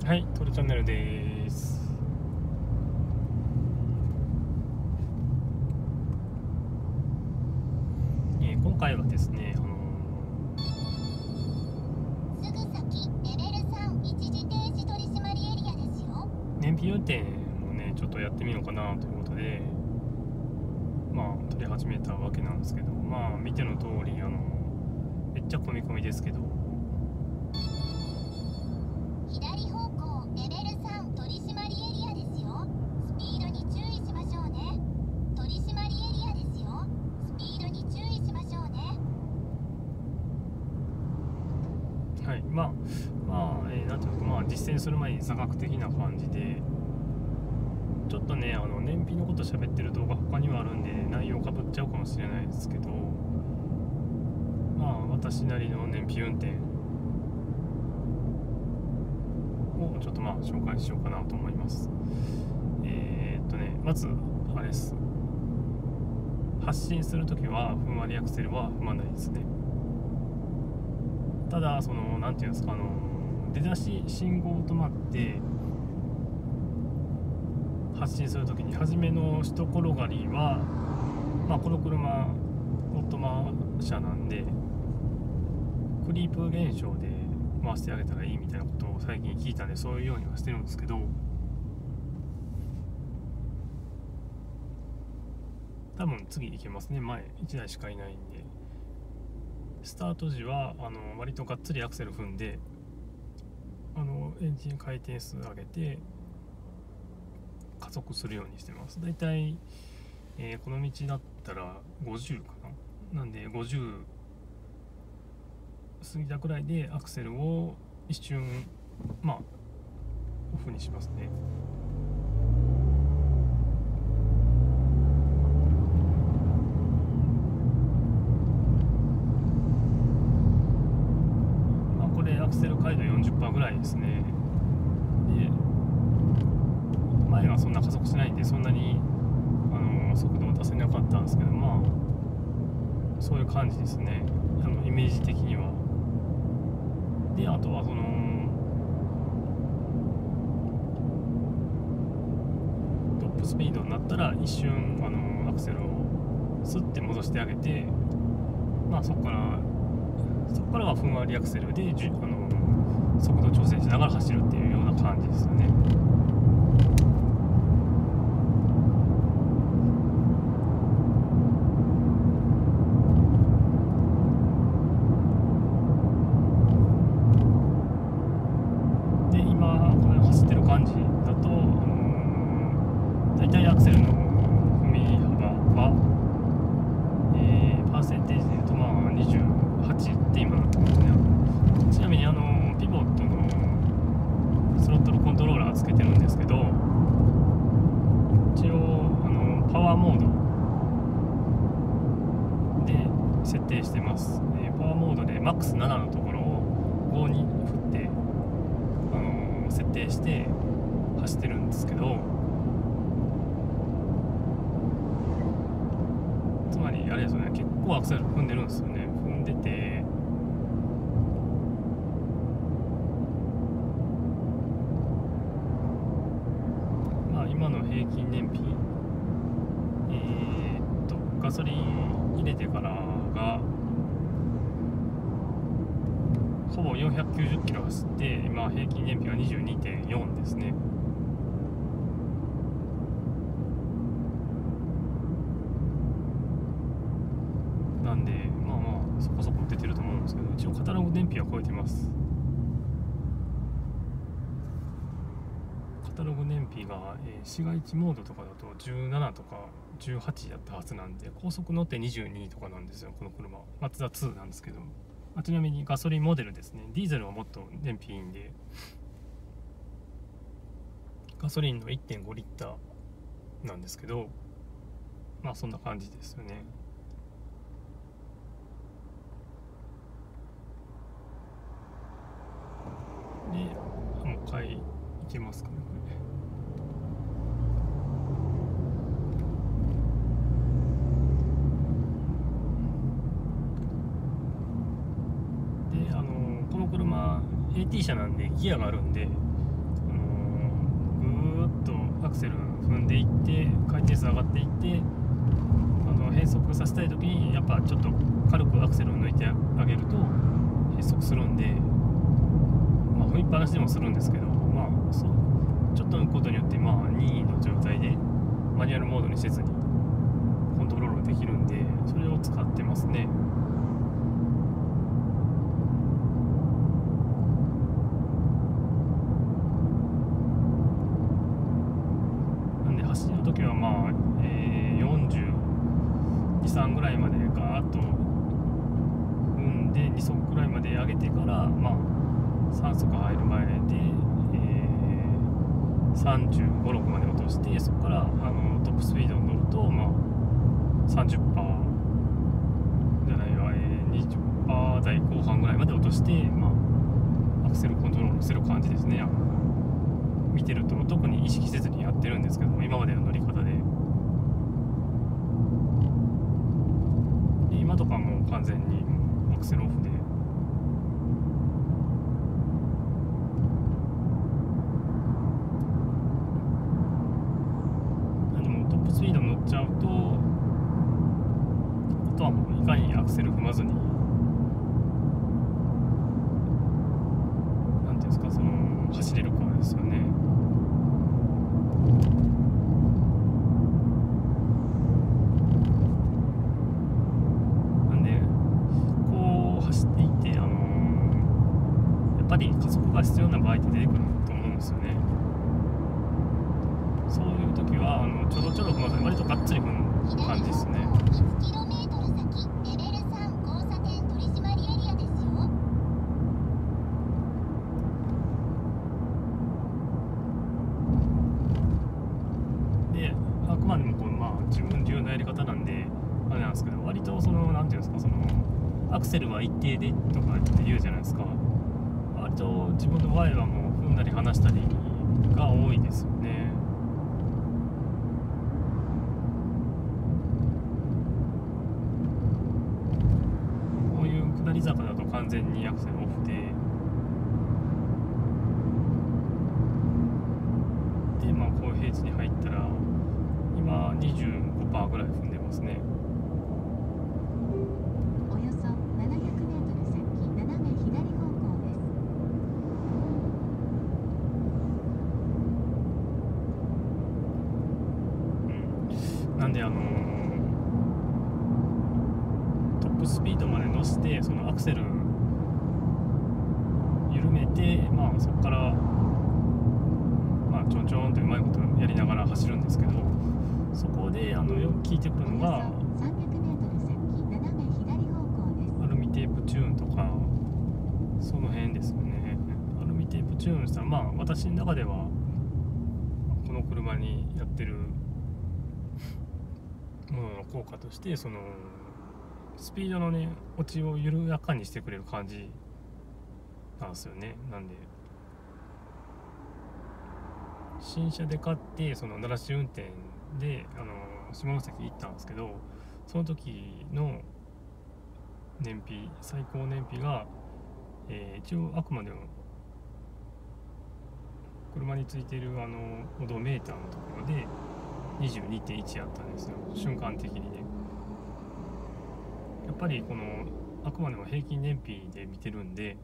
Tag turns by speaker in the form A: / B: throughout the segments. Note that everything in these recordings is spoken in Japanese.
A: はい、トレチャンネルです。今回はですね、
B: すぐ先レベル3一時停止取締エリアですよ。
A: 燃費運転をね、ちょっとやってみようかなということで、撮り始めたわけなんですけど、見ての通り、めっちゃ込み込みですけど、
B: 左方向レベル3取締エリアですよ。スピードに注意しましょうね。取締エリアですよ。スピードに注意しましょうね。
A: はい、なんていうのか、実践する前に座学的な感じで、ちょっとね、燃費のこと喋ってる動画他にはあるんで、内容かぶっちゃうかもしれないですけど、私なりの燃費運転をちょっと紹介しようかなと思います。まずあれです。発進するときはふんわりアクセルは踏まないですね。ただなんていうんですか、出だし信号止まって発進するときに初めの一転がりは、この車オートマ車なんでクリープ現象で回してあげたらいいみたいなことを最近聞いたんで、そういうようにはしてるんですけど、多分次行けますね。前1台しかいないんで、スタート時は割とがっつりアクセル踏んでエンジン回転数上げて加速するようにしてます。だいたい、この道だったら50かな。なんで50過ぎたくらいでアクセルを一瞬オフにしますね。これアクセル回路 40% ぐらいですね。で前はそんな加速しないんで、そんなに速度を出せなかったんですけど、そういう感じですね、イメージ的には。であとはトップスピードになったら一瞬アクセルをスッて戻してあげて、そこからはふんわりアクセルで速度調整しながら走るっていうような感じですよね。で今これ走ってる感じだとだいたいアクセルの踏み幅は、パーセンテージでいうと28って今なってますね。ちなみにピボットのスロットルコントローラーつけてるんですけど、一応パワーモードで設定してます。パワーモードでマックス7のところを5に振って設定して走ってるんですけど、つまりあれですよね、結構アクセル踏んでるんですよね。踏んでて今の平均燃費ガソリン入れてからがほぼ490キロ走って、今平均燃費が 22.4 ですね。なんでそこそこ出てると思うんですけど、一応カタログ燃費は超えてます。カタログ燃費が、市街地モードとかだと17とか18やったはずなんで、高速乗って22とかなんですよ、この車。マツダ2なんですけど、ちなみにガソリンモデルですね。ディーゼルはもっと燃費いいんで、ガソリンの 1.5 リッターなんですけど、そんな感じですよね。でもう一回いけますかね、これ。でこの車 AT 車なんでギアがあるんで、 アクセル踏んでいって回転数上がっていって変速させたい時にやっぱちょっと軽くアクセルを抜いてあげると変速するんで、踏みっぱなしでもするんですけど、そうちょっと抜くことによって任意の状態でマニュアルモードにせずにコントロールできるんで、それを使ってますね。なんで走る時は42、3ぐらいまでガーッと踏んで2速ぐらいまで上げてから3速入る前で、35、6まで落として、そこからトップスピードに乗ると30%じゃないわ、20%台後半ぐらいまで落として、アクセルコントロールする感じですね。見てると特に意識せずにやってるんですけども、今までの乗り方で今とかもう完全にアクセルオフで。スピード乗っちゃうと、あとはもういかにアクセル踏まずになんていうんですか、走れるかですよね。なんでこう走っていてやっぱり加速が必要な場合って出てくると思うんですよね。そういう時はちょろちょろ踏まずに割とがっつり踏む感じですね。であくまでも自分流のやり方なんであれなんですけど、割となんていうんですか、アクセルは一定でとかって言うじゃないですか。割と自分の場合はもう踏んだり離したりが多いですよね。下り坂だと完全にアクセルオフで、こういう平地に入ったら今 25% ぐらい踏んでますね。
B: およそ700メートル先斜め左方向です。
A: なんでトップスピードまで乗せてアクセル緩めて、そこからちょんちょんとうまいことやりながら走るんですけど、そこでよく聞いてくるのがアルミテープチューンとかその辺ですよね。アルミテープチューンしたら私の中ではこの車にやってるものの効果としてスピードのね落ちを緩やかにしてくれる感じなんですよね。なんで新車で買って慣らし運転で下関行ったんですけど、その時の燃費最高燃費が、一応あくまでも車についているオドメーターのところで 22.1 あったんですよ、瞬間的にね。やっぱりあくまでも平均燃費で見てるんで、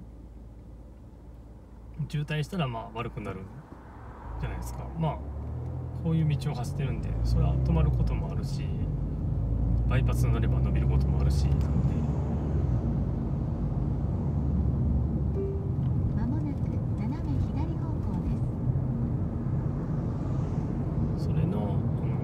A: 渋滞したら悪くなるじゃないですか。こういう道を走ってるんで、それは止まることもあるし、バイパスに乗れば伸びることもあるしなんで、
B: まもなく斜め左方向です。
A: それの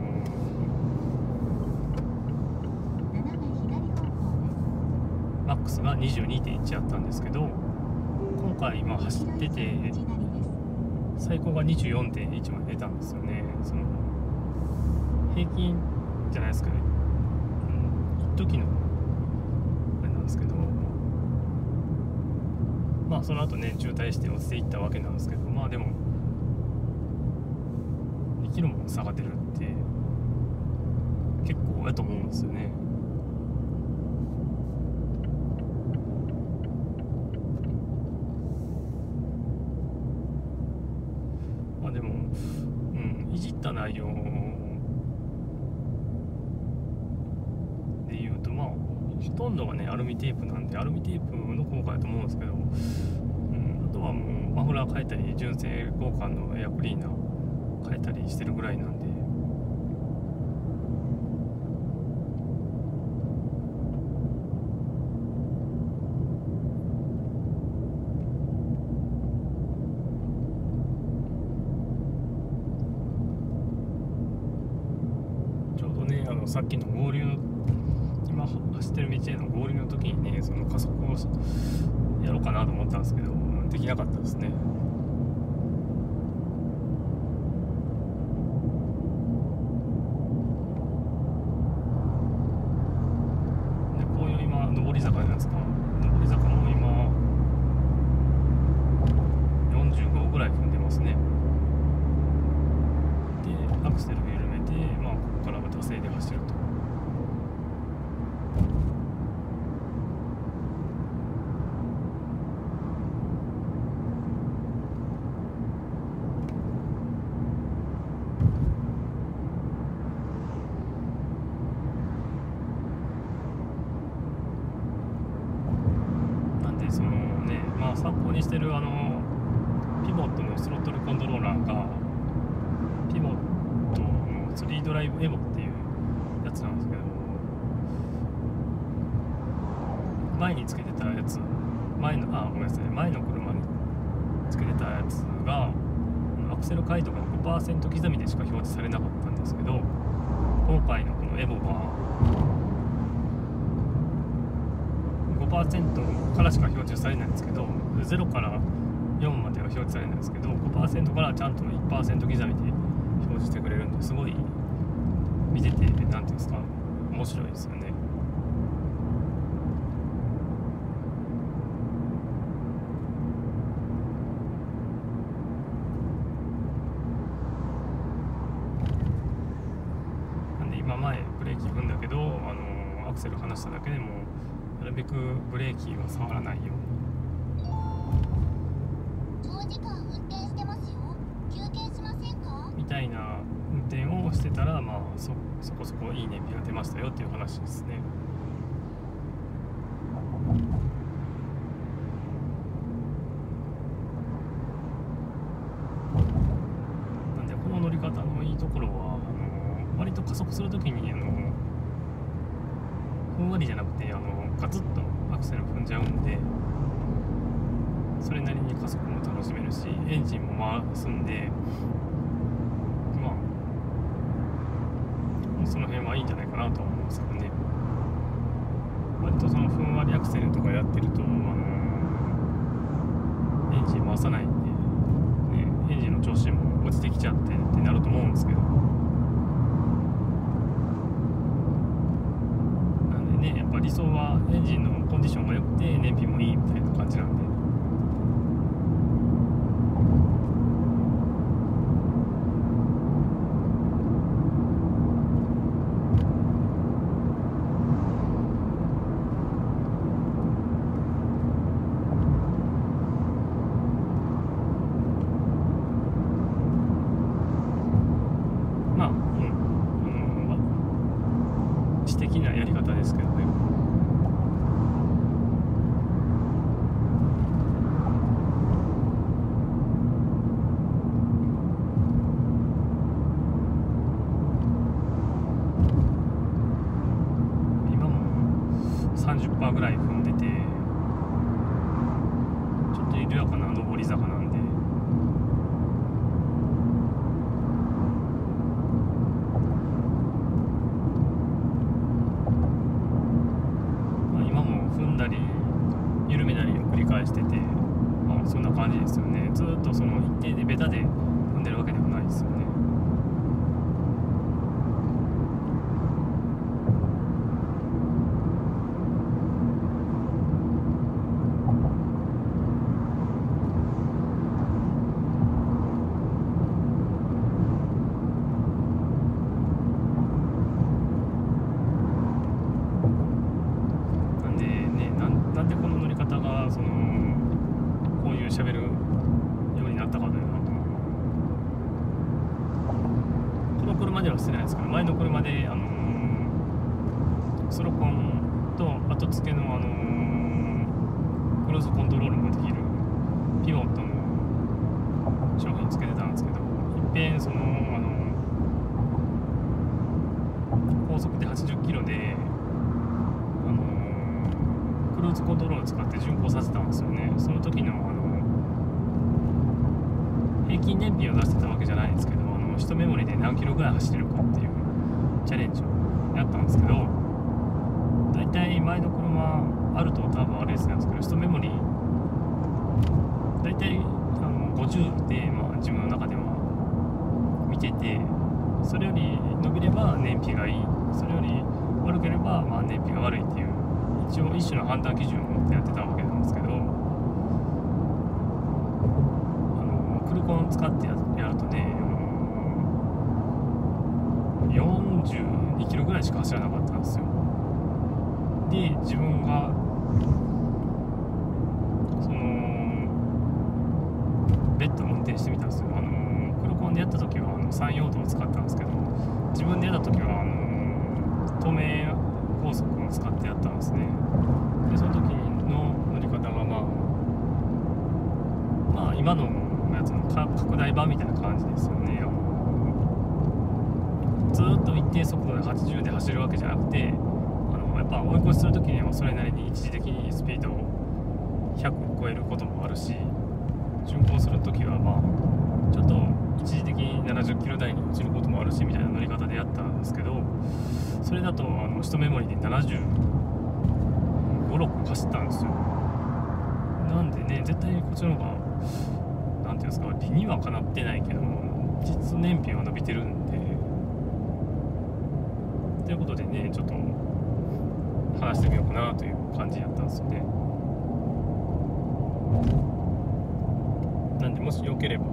B: 斜め左方向です。
A: マックスが 22.1 あったんですけど、今回今走ってて最高が 24.1 まで出たんですよね。平均じゃないですけど、一時のあれなんですけど、その後ね渋滞して落ちていったわけなんですけど、でも2キロも差が出るって結構やと思うんですよね。でもいじった内容でいうと、まあほとんどがねアルミテープなんで、アルミテープの効果だと思うんですけど、あとはもうマフラー変えたり純正交換のエアクリーナー変えたりしてるぐらいなんで、ちょうどねさっきの合流の今走ってる道への合流の時にね、その加速をやろうかなと思ったんですけど、できなかったですね。でこういう今上り坂じゃないですか。上り坂も今45ぐらい踏んでますね。でアクセルを緩めて、まあここからは惰性で走ると。そのね、まあ参考にしてるピボットのスロットルコントローラーがピボットの3ドライブエボっていうやつなんですけど、前につけてたやつ、ごめんなさい、前の車につけてたやつがアクセル回答が 5% 刻みでしか表示されなかったんですけど、今回のこのエボは5% からしか表示されないんですけど、0から4までは表示されないんですけど、5% からちゃんと 1% 刻みで表示してくれるんで、すごい見てて何ていうんですか、面白いですよね。なんで今前ブレーキ踏んだけど、アクセル離しただけでもなるべくブレーキは触らないように。
B: 長時間運転してますよ。休憩しませんか？
A: みたいな運転をしてたら、まあそこそこいい燃費が出ましたよっていう話ですね。なんでこの乗り方のいいところは、割と加速するときにふんわりじゃなくてガツッとアクセル踏んじゃうんで、それなりに加速も楽しめるし、エンジンも回すんで、まあその辺はいいんじゃないかなと思うんですけどね。割とそのふんわりアクセルとかやってるとエンジン回さないんで、エンジンの調子も落ちてきちゃってってなると思うんですけど、やっぱ理想はエンジンのコンディションが良くて燃費もいいみたいな感じなんで、まあ私的なやり方ですけどね。今も 30% ぐらい踏んでて、ちょっと緩やかな上り坂なんで、今も踏んだり緩めたりを繰り返してて、まあそんな感じですよね。ずっとその一定でベタで踏んでるわけではないですよね。なんでこの乗り方がこういう喋るようになったかというのは、 してないですけど、前の車で、ソロコンと後付けの、クローズコントロールもできるピボットの商品つけてたんですけど、いっぺんその高速で80キロで、クローズコントロール使って巡航させたんですよね。その時の平均燃費を出してたわけじゃないんですけど、1メモリで何キロぐらい走れるかっていうチャレンジをやったんですけど、だいたい前の車あると多分あれですなんですけど、1メモリだいたい50で、自分の中では見てて、それより伸びれば燃費がいい、それより悪ければ燃費が悪いっていう一応一種の判断基準を持ってやってたわけなんですけど、クルコン使ってやるとね、42キロぐらいしか走らなかったんですよ。で、自分がそのベッドを運転してみたんですよ。クルコンでやった時は山陽道を使ったんですけど、自分でやった時は東名高速を使ってやったんですね。で、その時の乗り方が今のやつの拡大版みたいな感じですよね。ずっと一定速度で80で走るわけじゃなくて、やっぱ追い越しする時にはそれなりに一時的にスピードを100を超えることもあるし、巡航する時はちょっと一時的に70キロ台に落ちることもあるしみたいな乗り方でやったんですけど、それだと1メモリで75、6走ったんですよ。なんでね、絶対こっちの方がなんていうんですか、理にはかなってないけども実燃費は伸びてるんで、ということでね、ちょっと話してみようかなという感じやったんですよね。なんでもしよければ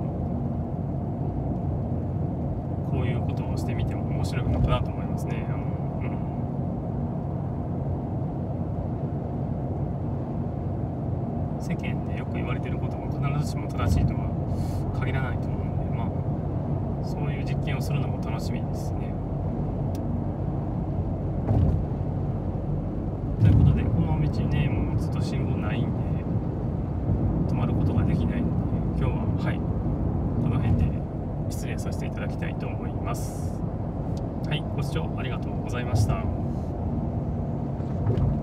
A: こういうことをしてみても面白いのかなと思いますね。世間でよく言われてることも必ずしも正しいとは限らないと思うんで、そういう実験をするのも楽しみですね。ということで、この道ね、もうずっと信号ないんで止まることができないので、今日はこの辺で失礼させていただきたいと思います。ご視聴ありがとうございました。